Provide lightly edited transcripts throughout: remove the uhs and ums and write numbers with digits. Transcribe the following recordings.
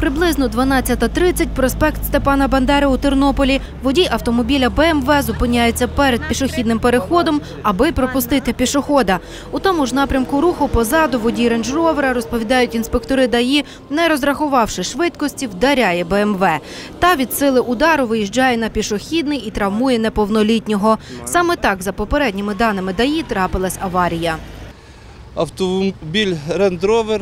Приблизно 12:30, проспект Степана Бандери у Тернополі. Водій автомобіля БМВ зупиняється перед пішохідним переходом, аби пропустити пішохода. У тому ж напрямку руху позаду водій рейндж-ровера, розповідають інспектори ДАІ, не розрахувавши швидкості, вдаряє БМВ. Та від сили удару виїжджає на пішохідний і травмує неповнолітнього. Саме так, за попередніми даними ДАІ, трапилась аварія. Автомобіль рейндж-ровер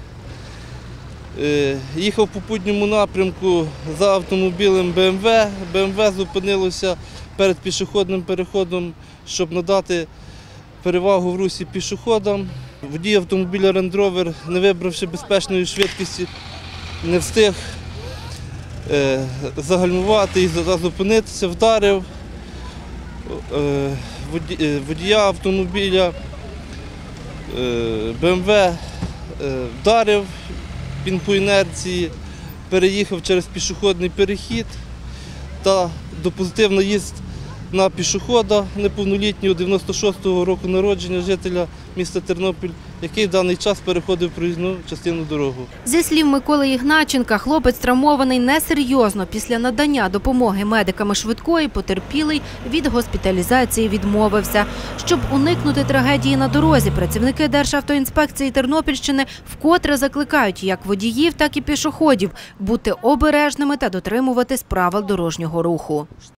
їхав по попутньому напрямку за автомобілем БМВ. БМВ зупинилося перед пішохідним переходом, щоб надати перевагу в русі пішоходам. Водій автомобіля рейндж-ровер, не вибравши безпечної швидкості, не встиг загальмувати і зупинитися, вдарив водія автомобіля БМВ, вдарив. Він по інерції переїхав через пішохідний перехід та допустив наїзд на пішохода неповнолітнього 96-го року народження, жителя міста Тернопіль, який в даний час переходив проїзну частину дороги. Зі слів Миколи Ігнатченка, хлопець травмований несерйозно. Після надання допомоги медиками швидкої потерпілий від госпіталізації відмовився. Щоб уникнути трагедії на дорозі, працівники Державтоінспекції Тернопільщини вкотре закликають як водіїв, так і пішоходів бути обережними та дотримуватись правил дорожнього руху.